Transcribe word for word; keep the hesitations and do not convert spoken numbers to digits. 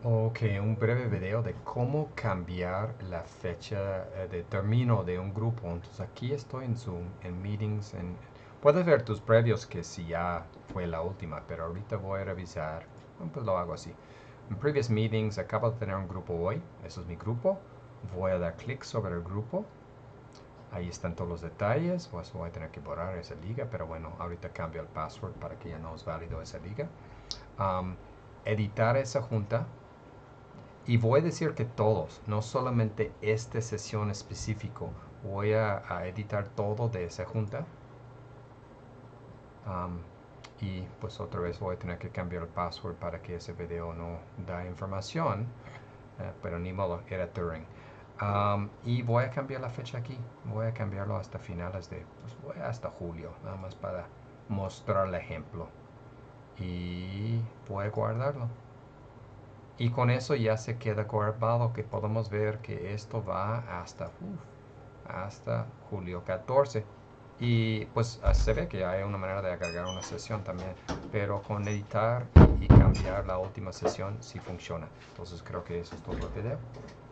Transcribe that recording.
Ok, un breve video de cómo cambiar la fecha eh, de término de un grupo. Entonces aquí estoy en Zoom, en Meetings. En... Puedes ver tus previos que si ya fue la última, pero ahorita voy a revisar. Bueno, pues lo hago así. En Previous Meetings acabo de tener un grupo hoy. Eso es mi grupo. Voy a dar clic sobre el grupo. Ahí están todos los detalles. Pues voy a tener que borrar esa liga, pero bueno, ahorita cambio el password para que ya no es válido esa liga. Um, editar esa junta. Y voy a decir que todos, no solamente esta sesión específico. Voy a, a editar todo de esa junta. Um, y pues otra vez voy a tener que cambiar el password para que ese video no da información. Uh, pero ni modo, era Turing. Um, y voy a cambiar la fecha aquí. Voy a cambiarlo hasta finales de, pues voy hasta julio, nada más para mostrar el ejemplo. Y voy a guardarlo. Y con eso ya se queda guardado que podemos ver que esto va hasta, uf, hasta julio catorce. Y pues se ve que hay una manera de agregar una sesión también, pero con editar y cambiar la última sesión sí funciona. Entonces creo que eso es todo el video.